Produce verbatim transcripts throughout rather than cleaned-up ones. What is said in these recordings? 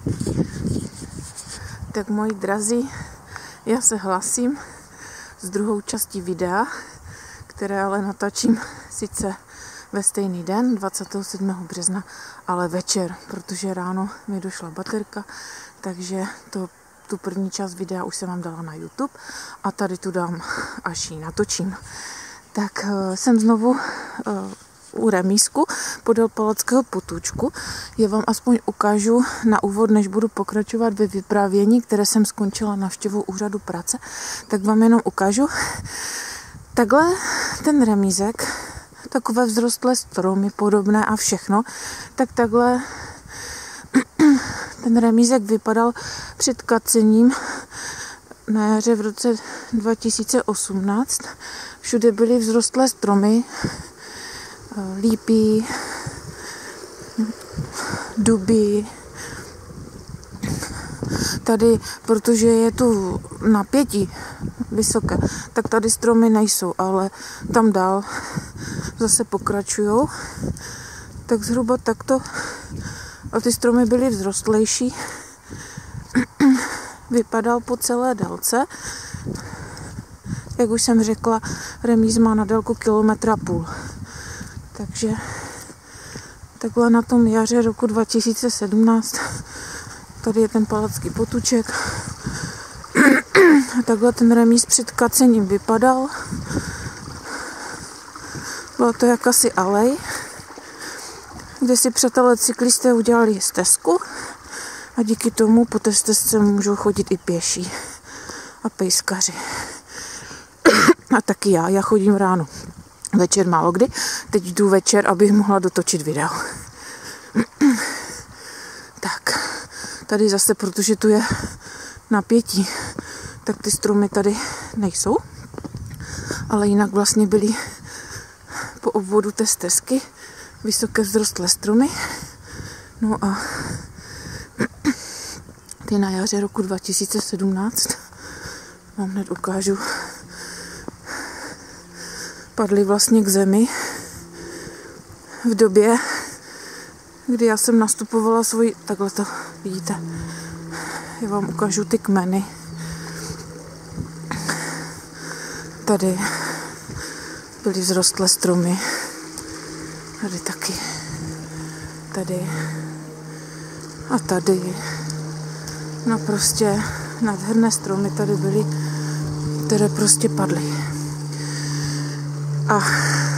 Tak moji drazí, já se hlásím s druhou částí videa, které ale natáčím sice ve stejný den, dvacátého sedmého března, ale večer, protože ráno mi došla baterka, takže to, tu první část videa už jsem vám dala na YouTube a tady tu dám, až ji natočím. Tak uh, jsem znovu uh, u remízku podél Palackého potůčku. Já vám aspoň ukážu na úvod, než budu pokračovat ve vyprávění, které jsem skončila návštěvou úřadu práce, tak vám jenom ukážu. Takhle ten remízek, takové vzrostlé stromy podobné a všechno, tak takhle ten remízek vypadal před kacením na jaře v roce dva tisíce osmnáct. Všude byly vzrostlé stromy, lípy, duby. Tady, protože je tu napětí vysoké, tak tady stromy nejsou, ale tam dál zase pokračujou. Tak zhruba takto. A ty stromy byly vzrostlejší. Vypadal po celé délce. Jak už jsem řekla, remíz má na délku kilometra půl. Takže takhle na tom jaře roku dva tisíce sedmnáct tady je ten Palacký potůček. A takhle ten remíz před kacením vypadal. Bylo to jakási alej, kde si přátelé cyklisté udělali stezku a díky tomu po té stezce můžou chodit i pěší a pejskaři. A taky já, já chodím ráno. Večer málo kdy. Teď jdu večer, abych mohla dotočit video. Tak, tady zase, protože tu je napětí, tak ty stromy tady nejsou. Ale jinak vlastně byly po obvodu té stezky vysoké vzrostlé stromy. No a ty na jaře roku dva tisíce sedmnáct vám hned ukážu. Padly vlastně k zemi v době, kdy já jsem nastupovala svoji... Takhle to vidíte. Já vám ukážu ty kmeny. Tady byly vzrostlé stromy. Tady taky. Tady. A tady. No prostě nádherné stromy tady byly, které prostě padly. A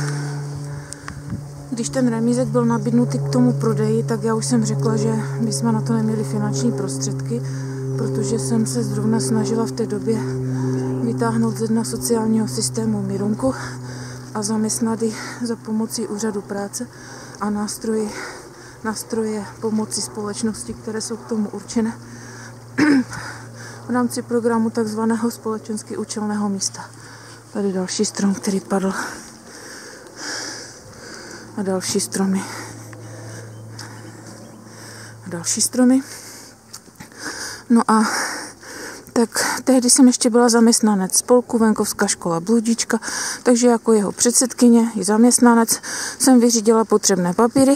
když ten remízek byl nabídnutý k tomu prodeji, tak já už jsem řekla, že my jsme na to neměli finanční prostředky, protože jsem se zrovna snažila v té době vytáhnout z dna sociálního systému Mirunku a zaměstnat ji za pomocí úřadu práce a nástroje, nástroje pomoci společnosti, které jsou k tomu určené v rámci programu takzvaného společensky účelného místa. Tady další strom, který padl. A další stromy. A další stromy. No a tak tehdy jsem ještě byla zaměstnanec spolku Venkovská škola Bludička, takže jako jeho předsedkyně i zaměstnanec jsem vyřídila potřebné papíry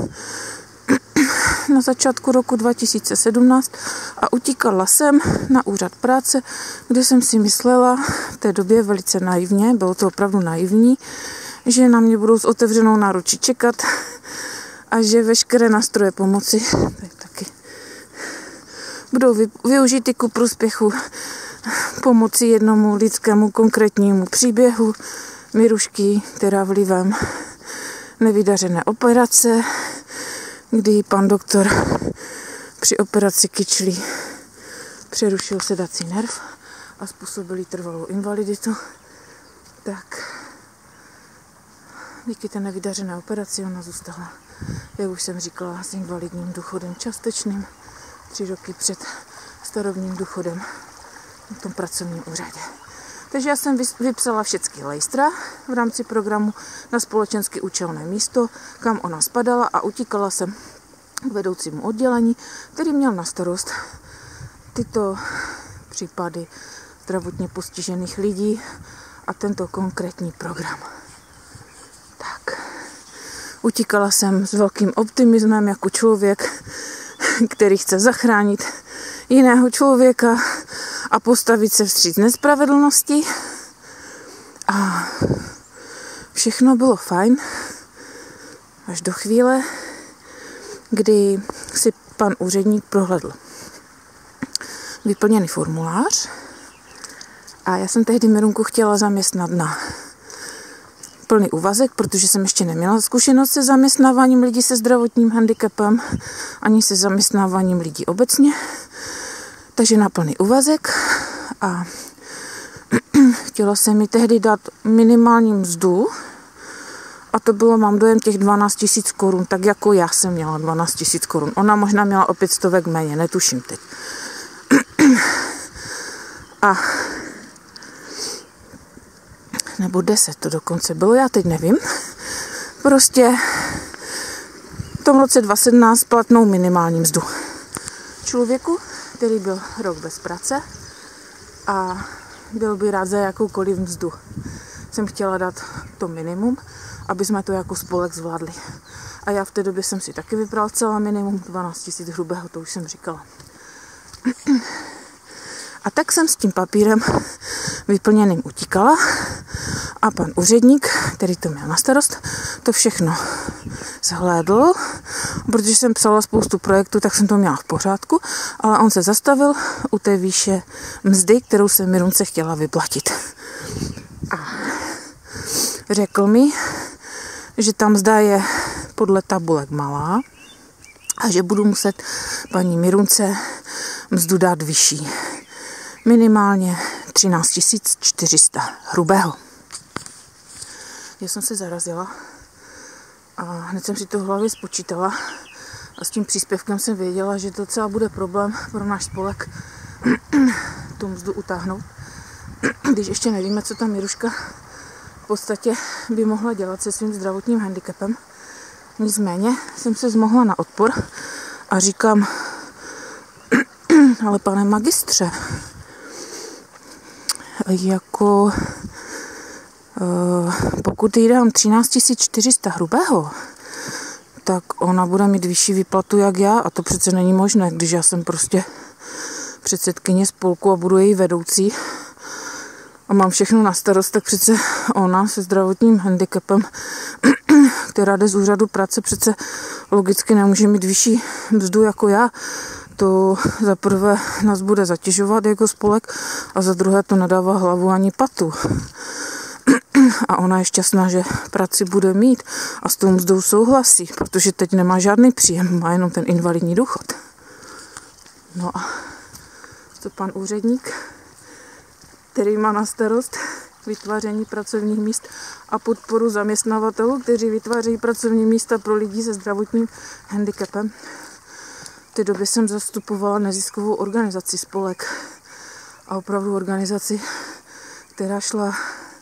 na začátku roku dva tisíce sedmnáct a utíkala jsem na úřad práce, kde jsem si myslela v té době velice naivně, bylo to opravdu naivní, že na mě budou s otevřenou náručí čekat a že veškeré nástroje pomoci taky budou využity ku prospěchu pomoci jednomu lidskému konkrétnímu příběhu Mirušky, která vlivem nevydařené operace, kdy pan doktor při operaci kyčlí přerušil sedací nerv a způsobili trvalou invaliditu, tak díky té nevydařené operaci ona zůstala, jak už jsem říkala, s invalidním důchodem částečným, tři roky před starobním důchodem na tom pracovním úřadě. Takže já jsem vypsala všechny lejstra v rámci programu na společensky účelné místo, kam ona spadala a utíkala jsem k vedoucímu oddělení, který měl na starost tyto případy zdravotně postižených lidí a tento konkrétní program. Tak, utíkala jsem s velkým optimismem jako člověk, který chce zachránit jiného člověka a postavit se vstříc nespravedlnosti. A všechno bylo fajn až do chvíle, kdy si pan úředník prohlédl vyplněný formulář a já jsem tehdy Mirunku chtěla zaměstnat na plný úvazek, protože jsem ještě neměla zkušenost se zaměstnáváním lidí se zdravotním handicapem ani se zaměstnáváním lidí obecně, takže na plný úvazek a chtěla jsem mi tehdy dát minimální mzdu a to bylo, mám dojem, těch dvanáct tisíc korun, tak jako já jsem měla dvanáct tisíc korun. Ona možná měla o pět stovek méně, netuším teď. A nebo deset to dokonce bylo, já teď nevím. Prostě v tom roce dva tisíce sedmnáct platnou minimální mzdu. Člověku, který byl rok bez práce a byl by rád za jakoukoliv mzdu. Jsem chtěla dát to minimum, aby jsme to jako spolek zvládli. A já v té době jsem si taky vybral celá minimum dvanáct tisíc hrubého, to už jsem říkala. A tak jsem s tím papírem vyplněným utíkala a pan úředník, který to měl na starost, to všechno zhlédl, protože jsem psala spoustu projektů, tak jsem to měla v pořádku, ale on se zastavil u té výše mzdy, kterou jsem Mirunce chtěla vyplatit. A řekl mi, že ta mzda je podle tabulek malá a že budu muset paní Mirunce mzdu dát vyšší. Minimálně třináct tisíc čtyři sta hrubého. Já jsem se zarazila a hned jsem si to v hlavě spočítala a s tím příspěvkem jsem věděla, že to docela bude problém pro náš spolek tu mzdu utáhnout. Když ještě nevíme, co ta Miruška v podstatě by mohla dělat se svým zdravotním handicapem. Nicméně jsem se zmohla na odpor a říkám, ale pane magistře, jako pokud jí dám třináct tisíc čtyři sta hrubého, tak ona bude mít vyšší výplatu jak já a to přece není možné, když já jsem prostě předsedkyně spolku a budu její vedoucí a mám všechno na starost, tak přece ona se zdravotním handicapem, která jde z úřadu práce, přece logicky nemůže mít vyšší mzdu jako já. To za prvé nás bude zatěžovat jako spolek a za druhé to nedává hlavu ani patu. A ona je šťastná, že práci bude mít a s tou mzdou souhlasí, protože teď nemá žádný příjem, má jenom ten invalidní důchod. No a to pan úředník, který má na starost vytváření pracovních míst a podporu zaměstnavatelů, kteří vytvářejí pracovní místa pro lidi se zdravotním handicapem. V té době jsem zastupovala neziskovou organizaci Spolek a opravdu organizaci, která šla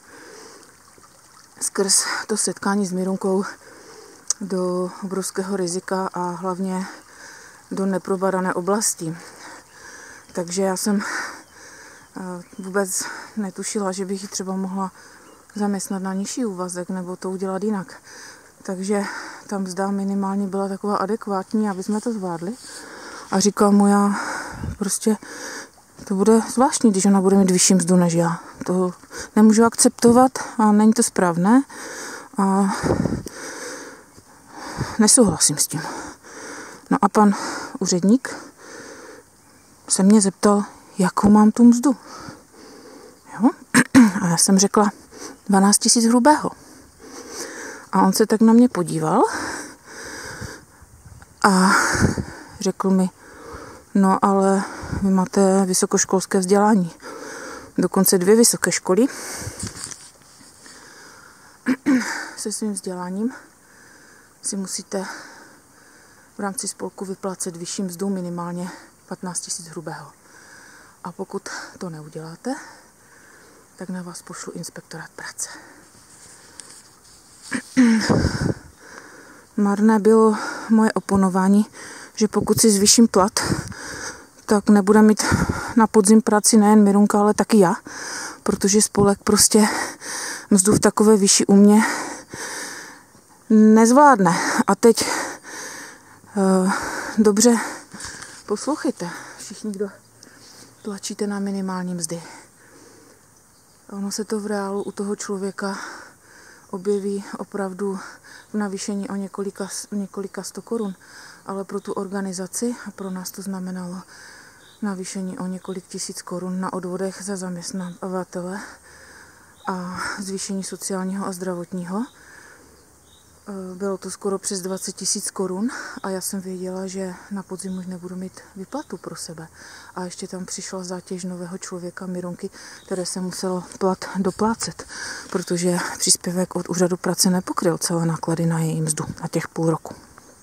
skrz to setkání s Mirunkou do obrovského rizika a hlavně do neprobadané oblasti. Takže já jsem vůbec netušila, že bych ji třeba mohla zaměstnat na nižší úvazek nebo to udělat jinak. Takže ta mzda minimálně byla taková adekvátní, aby jsme to zvládli. A říkal mu, já prostě to bude zvláštní, když ona bude mít vyšší mzdu než já. To nemůžu akceptovat a není to správné a nesouhlasím s tím. No a pan úředník se mě zeptal, jakou mám tu mzdu. Jo? A já jsem řekla dvanáct tisíc hrubého. A on se tak na mě podíval a řekl mi, no ale vy máte vysokoškolské vzdělání. Dokonce dvě vysoké školy se svým vzděláním si musíte v rámci spolku vyplácet vyšší mzdu minimálně patnáct tisíc hrubého. A pokud to neuděláte, tak na vás pošlu inspektorát práce. Marné bylo moje oponování, že pokud si zvýším plat, tak nebude mít na podzim práci nejen Mirunka, ale taky já, protože spolek prostě mzdu v takové výši u mě nezvládne. A teď uh, dobře Poslouchejte, všichni, kdo tlačíte na minimální mzdy. Ono se to v reálu u toho člověka objeví opravdu v navýšení o několika, několika sto korun, ale pro tu organizaci a pro nás to znamenalo navýšení o několik tisíc korun na odvodech za zaměstnavatele a zvýšení sociálního a zdravotního. Bylo to skoro přes dvacet tisíc korun a já jsem věděla, že na podzim už nebudu mít výplatu pro sebe. A ještě tam přišla zátěž nového člověka, Mirunky, které se muselo plat doplácet, protože příspěvek od úřadu práce nepokryl celé náklady na její mzdu na těch půl roku.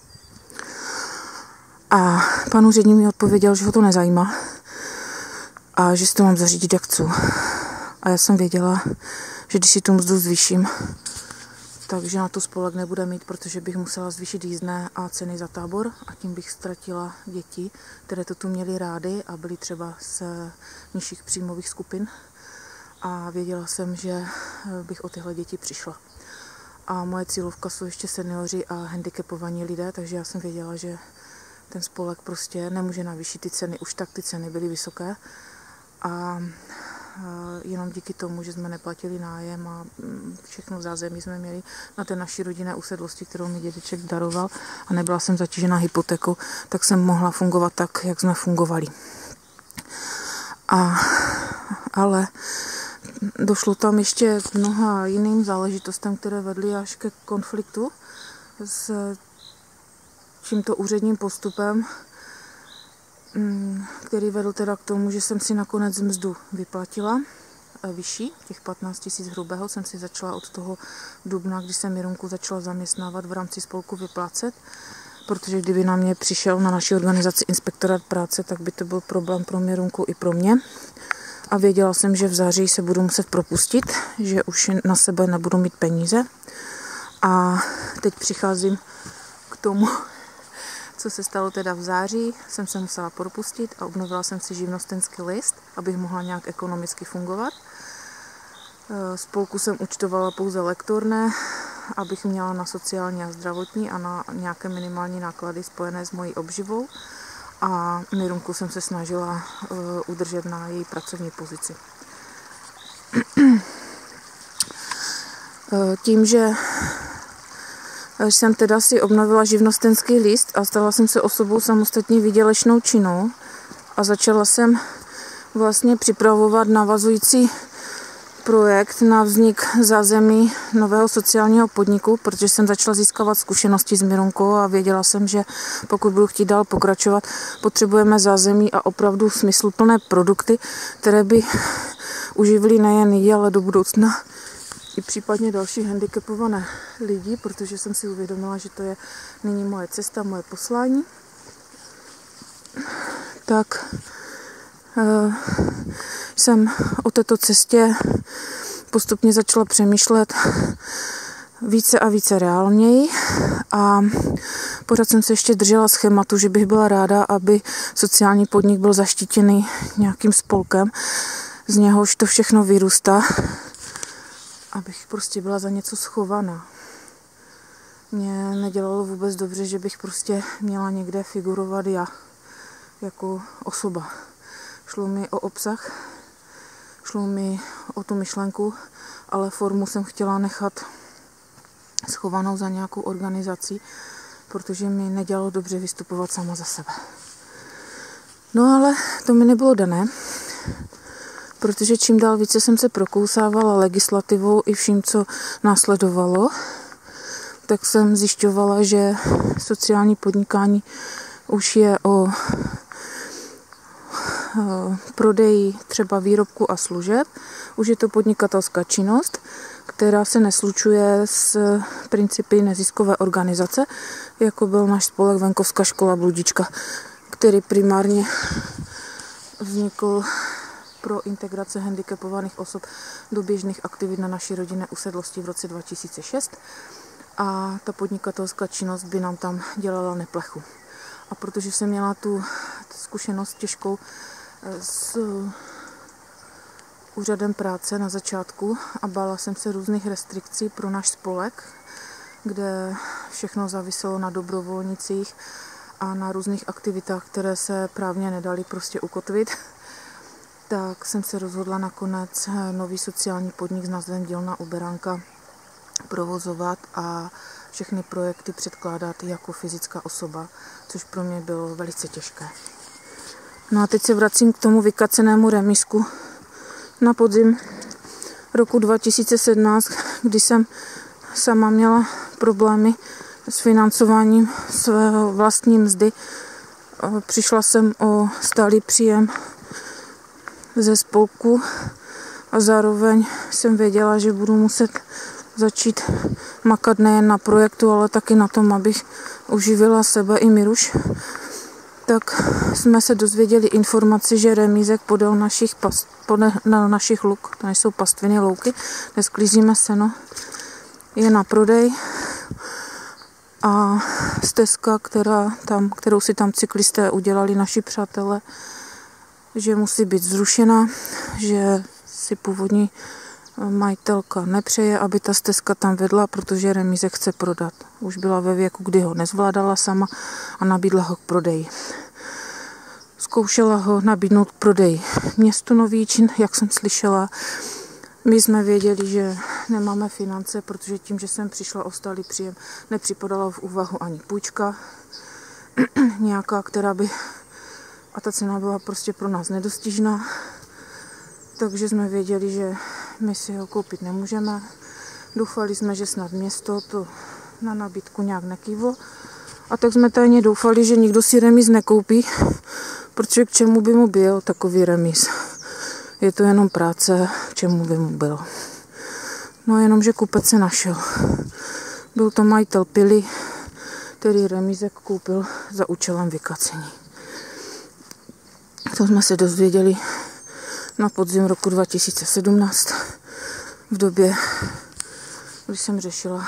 A pan úředník mi odpověděl, že ho to nezajímá a že si to mám zařídit jak chci. A já jsem věděla, že když si tu mzdu zvýším, takže na to spolek nebude mít, protože bych musela zvýšit jízdné a ceny za tábor a tím bych ztratila děti, které to tu měly rády a byly třeba z nižších příjmových skupin. A věděla jsem, že bych o tyhle děti přišla. A moje cílovka jsou ještě seniori a handicapovaní lidé, takže já jsem věděla, že ten spolek prostě nemůže navýšit ty ceny. Už tak ty ceny byly vysoké a jenom díky tomu, že jsme neplatili nájem a všechno v zázemí jsme měli na té naší rodinné usedlosti, kterou mi dědeček daroval a nebyla jsem zatížena hypotékou, tak jsem mohla fungovat tak, jak jsme fungovali. A, ale došlo tam ještě k mnoha jiným záležitostem, které vedly až ke konfliktu s tímto úředním postupem, který vedl teda k tomu, že jsem si nakonec mzdu vyplatila vyšší, těch patnáct tisíc hrubého jsem si začala od toho dubna, když jsem Mirunku začala zaměstnávat v rámci spolku vyplácet, protože kdyby na mě přišel na naší organizaci inspektorát práce, tak by to byl problém pro Mirunku i pro mě. A věděla jsem, že v září se budu muset propustit, že už na sebe nebudu mít peníze. A teď přicházím k tomu, co se stalo teda v září, jsem se musela propustit a obnovila jsem si živnostenský list, abych mohla nějak ekonomicky fungovat. Spolku jsem účtovala pouze lektorné, abych měla na sociální a zdravotní a na nějaké minimální náklady spojené s mojí obživou. A Mirunku jsem se snažila udržet na její pracovní pozici. Tím, že jsem teda si obnovila živnostenský list a stala jsem se osobou samostatně výdělečnou činnou a začala jsem vlastně připravovat navazující projekt na vznik zázemí nového sociálního podniku, protože jsem začala získávat zkušenosti s Mirunkou a věděla jsem, že pokud budu chtít dál pokračovat, potřebujeme zázemí a opravdu smysluplné produkty, které by uživily nejen ji, ale do budoucna i případně další handicapované lidi, protože jsem si uvědomila, že to je nyní moje cesta, moje poslání. Tak e, jsem o této cestě postupně začala přemýšlet více a více reálněji a pořád jsem se ještě držela schématu, že bych byla ráda, aby sociální podnik byl zaštítěný nějakým spolkem, z něhož to všechno vyrůstá, abych prostě byla za něco schovaná. Mně nedělalo vůbec dobře, že bych prostě měla někde figurovat já jako osoba. Šlo mi o obsah, šlo mi o tu myšlenku, ale formu jsem chtěla nechat schovanou za nějakou organizací, protože mi nedělalo dobře vystupovat sama za sebe. No ale to mi nebylo dané, protože čím dál více jsem se prokousávala legislativou i vším, co následovalo, tak jsem zjišťovala, že sociální podnikání už je o prodeji třeba výrobku a služeb. Už je to podnikatelská činnost, která se neslučuje s principy neziskové organizace, jako byl náš spolek Venkovská škola Bludička, který primárně vznikl pro integraci handicapovaných osob do běžných aktivit na naší rodinné usedlosti v roce dva tisíce šest a ta podnikatelská činnost by nám tam dělala neplechu. A protože jsem měla tu zkušenost těžkou s úřadem práce na začátku a bála jsem se různých restrikcí pro náš spolek, kde všechno záviselo na dobrovolnicích a na různých aktivitách, které se právně nedaly prostě ukotvit, tak jsem se rozhodla nakonec nový sociální podnik s názvem Dílna u Beránka provozovat a všechny projekty předkládat jako fyzická osoba, což pro mě bylo velice těžké. No a teď se vracím k tomu vykacenému remízku na podzim roku dva tisíce sedmnáct, kdy jsem sama měla problémy s financováním svého vlastní mzdy. Přišla jsem o stálý příjem ze spolku a zároveň jsem věděla, že budu muset začít makat nejen na projektu, ale taky na tom, abych uživila sebe i Miruš. Tak jsme se dozvěděli informaci, že remízek podél našich, past, podél našich luk, to nejsou pastviny, louky, kde sklízíme seno, je na prodej. A stezka, která tam, kterou si tam cyklisté udělali naši přátelé, že musí být zrušena, že si původní majitelka nepřeje, aby ta stezka tam vedla, protože remízek chce prodat. Už byla ve věku, kdy ho nezvládala sama a nabídla ho k prodeji. Zkoušela ho nabídnout k prodeji městu Nový Jičín, jak jsem slyšela. My jsme věděli, že nemáme finance, protože tím, že jsem přišla o stálý příjem, nepřipadala v úvahu ani půjčka nějaká, která by... A ta cena byla prostě pro nás nedostižná. Takže jsme věděli, že my si ho koupit nemůžeme. Doufali jsme, že snad město to na nabídku nějak nekývlo. A tak jsme tajně doufali, že nikdo si remíz nekoupí, protože k čemu by mu byl takový remíz. Je to jenom práce, k čemu by mu byl. No jenom, že kupec se našel. Byl to majitel pily, který remízek koupil za účelem vykacení. To jsme se dozvěděli na podzim roku dva tisíce sedmnáct, v době, kdy jsem řešila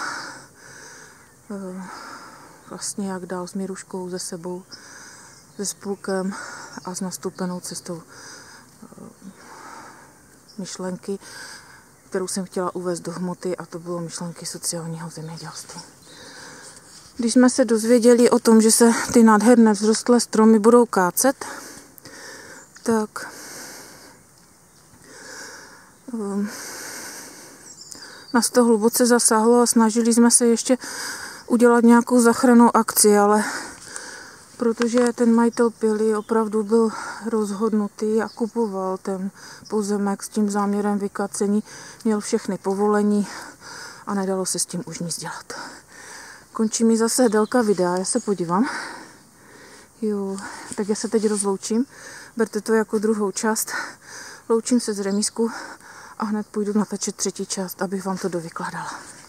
vlastně jak dál s Miruškou, se sebou, se spolkem a s nastoupenou cestou myšlenky, kterou jsem chtěla uvést do hmoty, a to bylo myšlenky sociálního zemědělství. Když jsme se dozvěděli o tom, že se ty nádherné vzrostlé stromy budou kácet, tak um, nás to hluboce zasáhlo a snažili jsme se ještě udělat nějakou záchrannou akci, ale protože ten majitel pily opravdu byl rozhodnutý a kupoval ten pozemek s tím záměrem vykacení, měl všechny povolení a nedalo se s tím už nic dělat. Končí mi zase délka videa, já se podívám. Jo, tak já se teď rozloučím. Berte to jako druhou část. Loučím se z remízku a hned půjdu natáčet třetí část, abych vám to dovykládala.